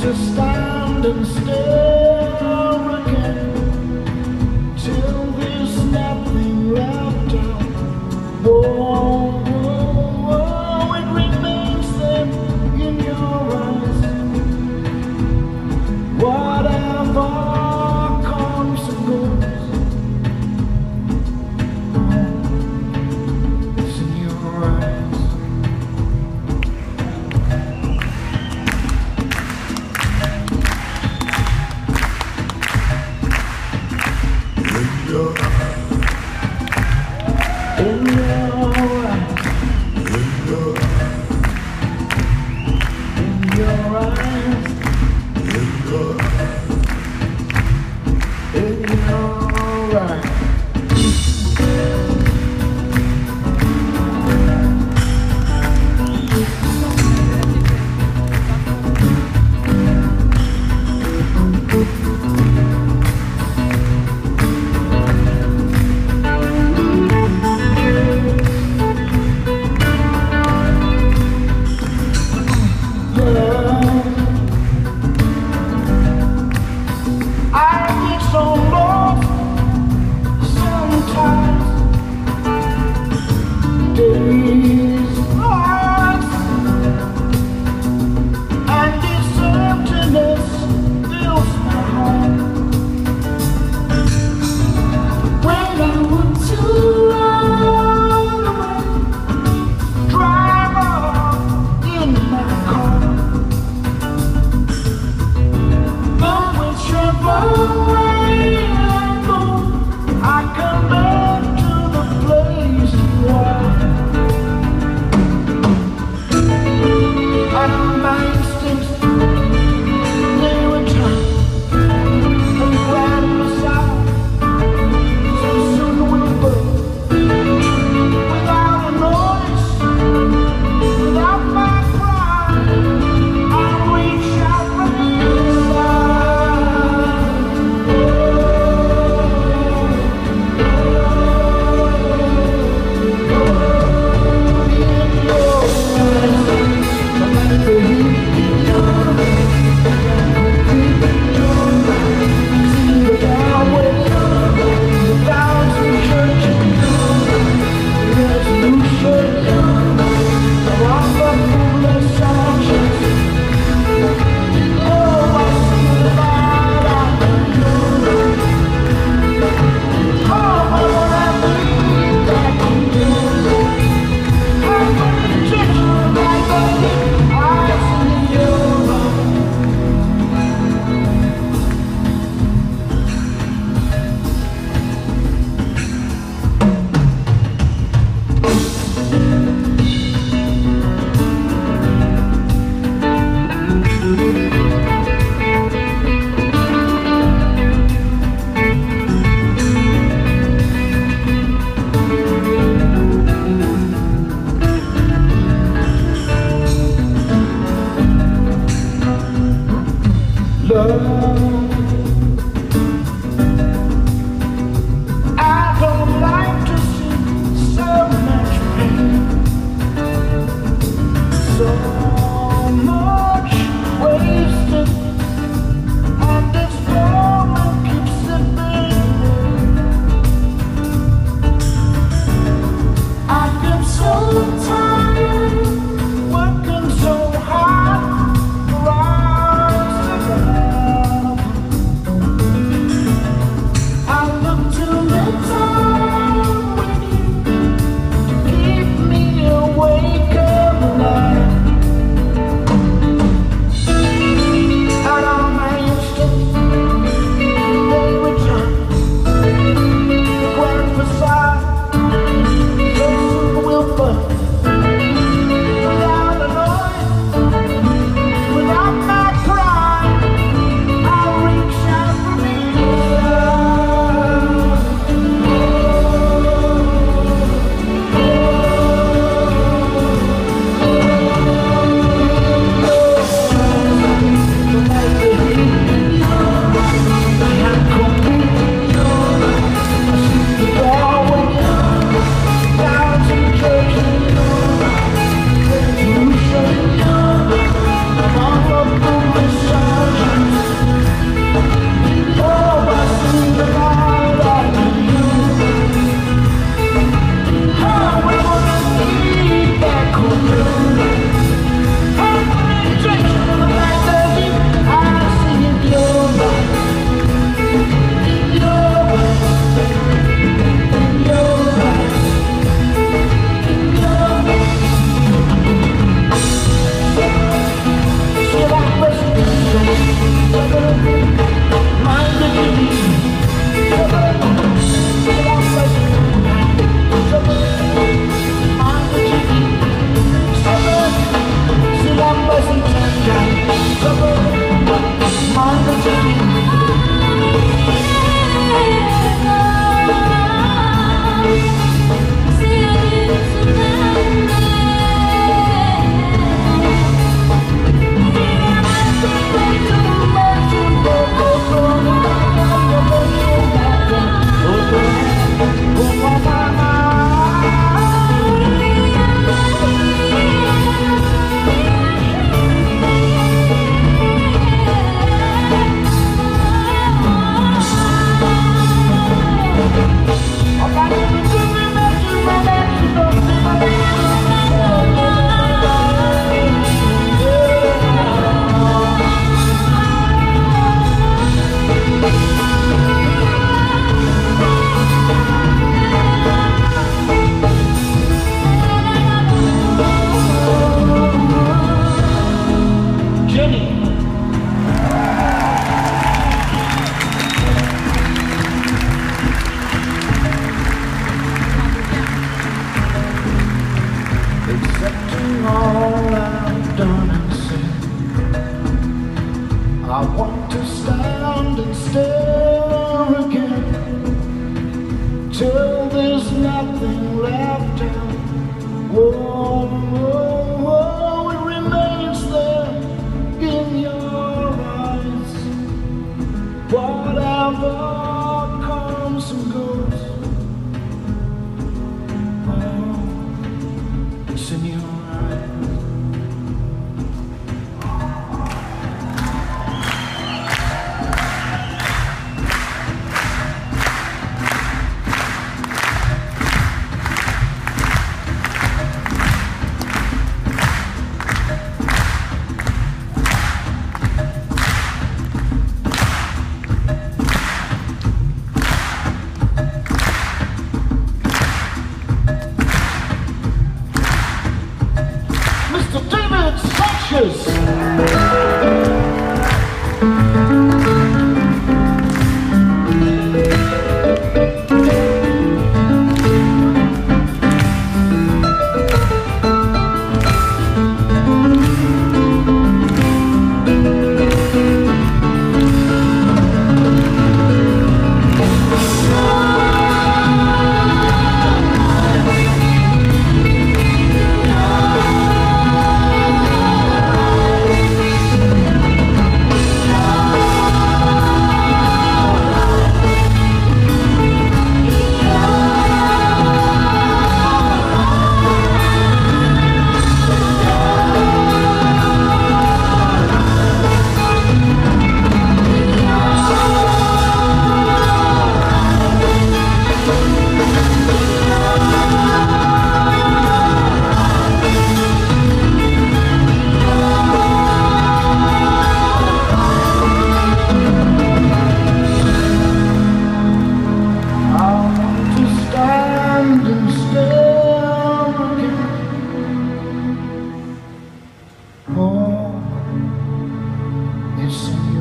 to stand and stare again till there's nothing left out. Whoa, whoa, whoa, it remains there in your eyes. Whatever comes and goes, it's in your eyes. In your eyes, in your eyes, in your eyes. I don't like to see so much pain, so much wasted, and this moment keeps slipping. I get so tired, working so hard for hours together. I look to the time with you to keep me awake at night. Out of my instincts, they return to grand facade. So soon we'll burn. all I've done and said. I want to stand and stare again till there's nothing left out. Whoa, whoa, whoa, it remains there in your eyes. Whatever comes and goes, oh, it's in your eyes. Mr. David Sanchez. Oh, it's